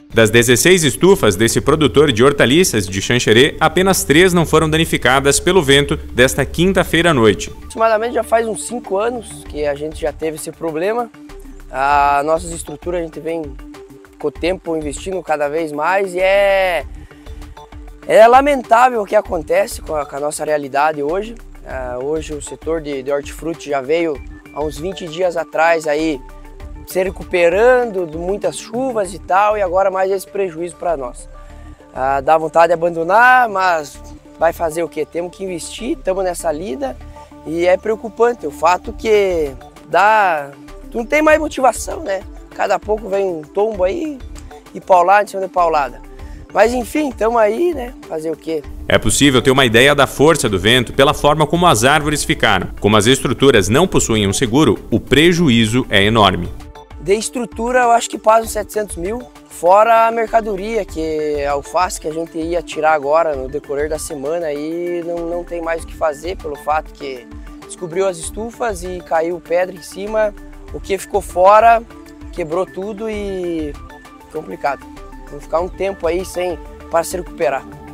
Das 16 estufas desse produtor de hortaliças de Xanxerê, apenas 3 não foram danificadas pelo vento desta quinta-feira à noite. Aproximadamente já faz uns 5 anos que a gente já teve esse problema. As nossas estruturas a gente vem com o tempo investindo cada vez mais e é lamentável o que acontece com a nossa realidade hoje. Hoje o setor de hortifruti já veio há uns 20 dias atrás aí se recuperando de muitas chuvas e tal, e agora mais esse prejuízo para nós. Dá vontade de abandonar, mas vai fazer o quê? Temos que investir, estamos nessa lida e é preocupante o fato que não tem mais motivação, né? Cada pouco vem um tombo aí e paulada em cima de paulada. Mas enfim, estamos aí, né? Fazer o quê? É possível ter uma ideia da força do vento pela forma como as árvores ficaram. Como as estruturas não possuem um seguro, o prejuízo é enorme. De estrutura eu acho que passa uns 700 mil, fora a mercadoria, que a alface que a gente ia tirar agora no decorrer da semana, aí não tem mais o que fazer pelo fato que descobriu as estufas e caiu pedra em cima, o que ficou fora quebrou tudo e complicado. Vamos ficar um tempo aí para se recuperar.